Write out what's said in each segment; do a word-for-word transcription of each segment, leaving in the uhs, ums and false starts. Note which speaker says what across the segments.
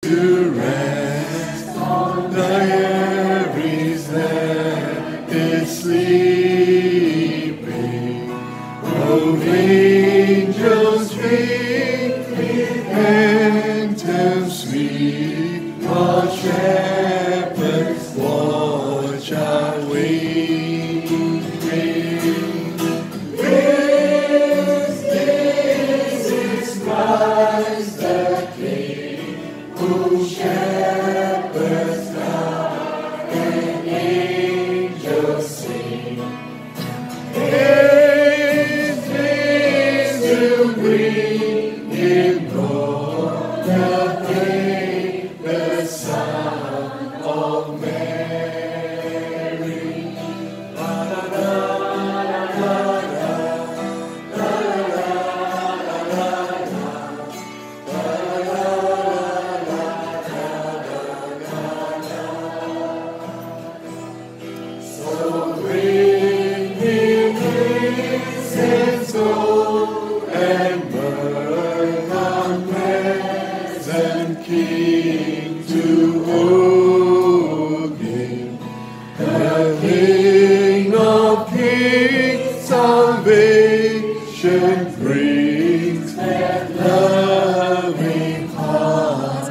Speaker 1: to rest on the Aries that is sleeping. Oh, angels ring with anthems sweet, while shepherds watch our waiting. This, this is Christ the King, whom shepherds guide and angels sing. Haste, haste to bring Him Lord, the Babe, the Son of Mary. La la la la la la la la. So bring Him incense, gold, and myrrh, our present King, to own Him, the King of kings. Salvation brings, that loving heart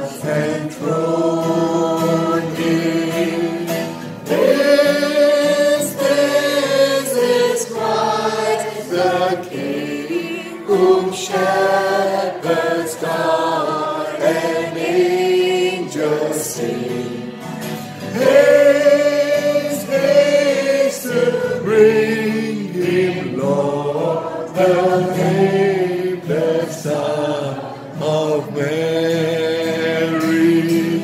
Speaker 1: enthrone Him. This, this is Christ the King, whom shepherds guide and angels sing. Haste, haste to bring Him Lord, the Babe, the Son of Mary.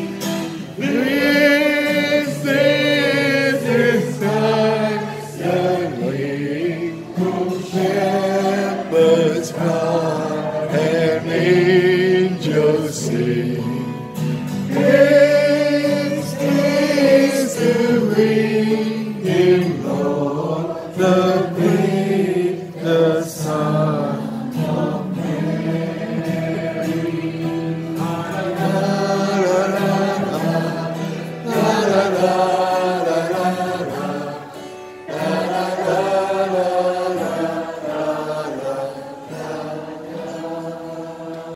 Speaker 1: This, this is Christ the King, whom shepherds guide and angels sing. Haste, haste to bring Him Lord, the